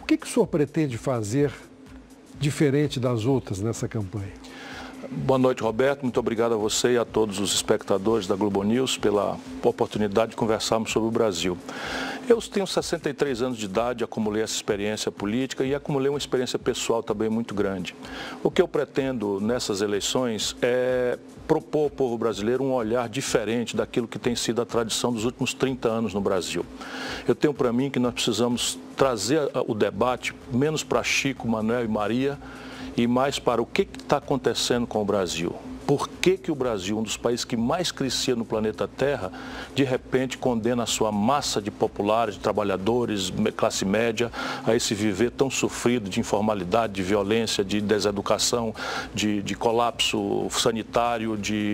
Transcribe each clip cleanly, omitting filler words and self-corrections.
que o senhor pretende fazer diferente das outras nessa campanha? Boa noite, Roberto. Muito obrigado a você e a todos os espectadores da Globo News pela oportunidade de conversarmos sobre o Brasil. Eu tenho 63 anos de idade, acumulei essa experiência política e acumulei uma experiência pessoal também muito grande. O que eu pretendo nessas eleições é propor ao povo brasileiro um olhar diferente daquilo que tem sido a tradição dos últimos 30 anos no Brasil. Eu tenho para mim que nós precisamos trazer o debate menos para Chico, Manuel e Maria, e mais para o que está acontecendo com o Brasil. Por que o Brasil, um dos países que mais crescia no planeta Terra, de repente condena a sua massa de populares, de trabalhadores, classe média, a esse viver tão sofrido de informalidade, de violência, de deseducação, de colapso sanitário,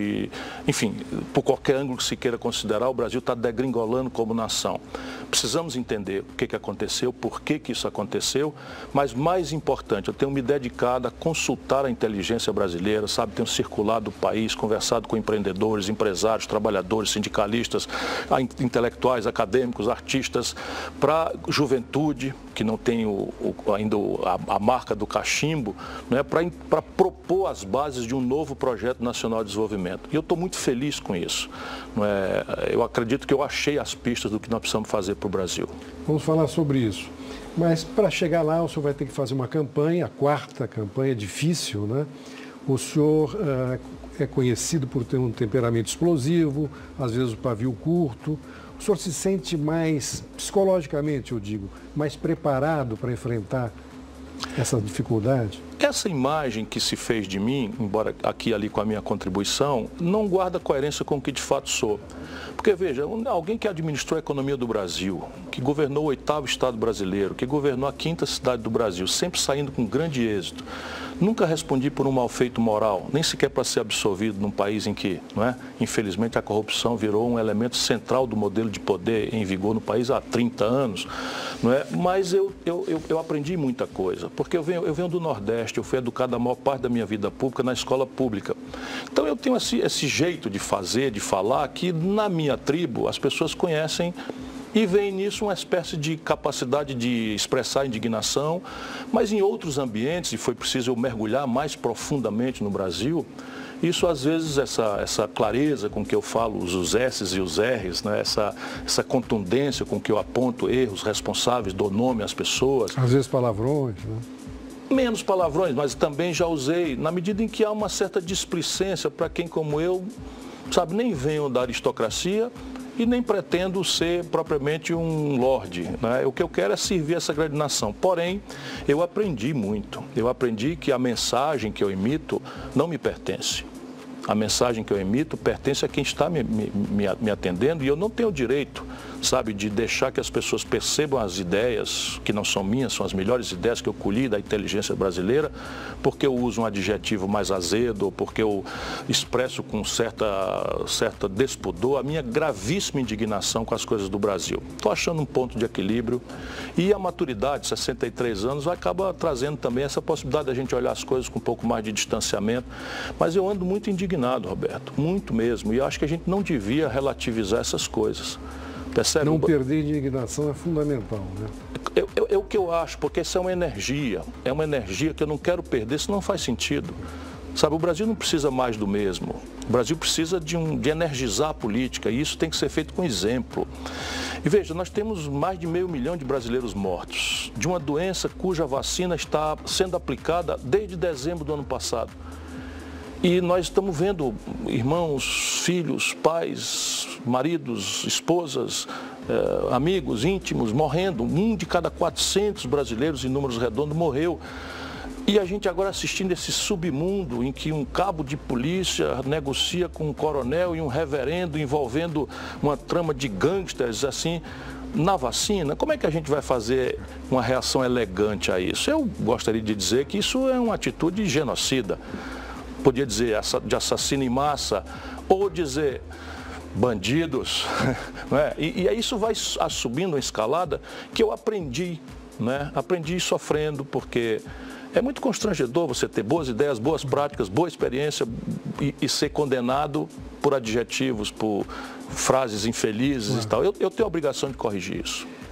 enfim, por qualquer ângulo que se queira considerar, o Brasil está degringolando como nação. Precisamos entender o que aconteceu, por que isso aconteceu, mas mais importante, eu tenho me dedicado a consultar a inteligência brasileira, sabe, tenho circulado do país, conversado com empreendedores, empresários, trabalhadores, sindicalistas, intelectuais, acadêmicos, artistas, para juventude, que não tem ainda a marca do cachimbo, né, para propor as bases de um novo projeto nacional de desenvolvimento. E eu estou muito feliz com isso. Não é? Eu acredito que eu achei as pistas do que nós precisamos fazer para o Brasil. Vamos falar sobre isso. Mas para chegar lá, o senhor vai ter que fazer uma campanha, a quarta campanha, difícil, né? O senhor é conhecido por ter um temperamento explosivo, às vezes o pavio curto. O senhor se sente mais, psicologicamente eu digo, mais preparado para enfrentar essa dificuldade? Essa imagem que se fez de mim, embora aqui e ali com a minha contribuição, não guarda coerência com o que de fato sou. Porque, veja, alguém que administrou a economia do Brasil, que governou o 8º estado brasileiro, que governou a 5ª cidade do Brasil, sempre saindo com grande êxito, nunca respondi por um mal feito moral, nem sequer para ser absolvido num país em que, não é, infelizmente, a corrupção virou um elemento central do modelo de poder em vigor no país há 30 anos. Não é? Mas eu aprendi muita coisa, porque eu venho do Nordeste, eu fui educado a maior parte da minha vida pública na escola pública. Então eu tenho esse jeito de fazer, de falar, que na minha tribo as pessoas conhecem e veem nisso uma espécie de capacidade de expressar indignação, mas em outros ambientes, e foi preciso eu mergulhar mais profundamente no Brasil, isso às vezes, essa clareza com que eu falo os S's e os R's, né? essa contundência com que eu aponto erros responsáveis, dou nome às pessoas. Às vezes palavrões, né? Menos palavrões, mas também já usei, na medida em que há uma certa displicência para quem como eu, sabe, nem venho da aristocracia e nem pretendo ser propriamente um lorde, né? O que eu quero é servir essa grande nação. Porém, eu aprendi muito. Eu aprendi que a mensagem que eu emito não me pertence. A mensagem que eu emito pertence a quem está me atendendo e eu não tenho o direito, sabe, de deixar que as pessoas percebam as ideias que não são minhas, são as melhores ideias que eu colhi da inteligência brasileira, porque eu uso um adjetivo mais azedo, ou porque eu expresso com certa despudor a minha gravíssima indignação com as coisas do Brasil. Estou achando um ponto de equilíbrio e a maturidade, 63 anos, acaba trazendo também essa possibilidade da gente olhar as coisas com um pouco mais de distanciamento, mas eu ando muito indignado, Roberto, muito mesmo, e acho que a gente não devia relativizar essas coisas. Percebe? Não perder indignação é fundamental, né? É o que eu acho, porque essa é uma energia que eu não quero perder, isso não faz sentido. Sabe, o Brasil não precisa mais do mesmo. O Brasil precisa de energizar a política e isso tem que ser feito com exemplo. E veja, nós temos mais de 500 mil de brasileiros mortos, de uma doença cuja vacina está sendo aplicada desde dezembro do ano passado. E nós estamos vendo irmãos, filhos, pais, maridos, esposas, amigos íntimos morrendo. 1 de cada 400 brasileiros, em números redondos, morreu. E a gente agora assistindo esse submundo em que um cabo de polícia negocia com um coronel e um reverendo envolvendo uma trama de gangsters, assim, na vacina. Como é que a gente vai fazer uma reação elegante a isso? Eu gostaria de dizer que isso é uma atitude genocida. Podia dizer de assassino em massa, ou dizer bandidos, né? E aí isso vai subindo uma escalada que eu aprendi, né? Aprendi sofrendo, porque é muito constrangedor você ter boas ideias, boas práticas, boa experiência e ser condenado por adjetivos, por frases infelizes e tal. Eu tenho a obrigação de corrigir isso.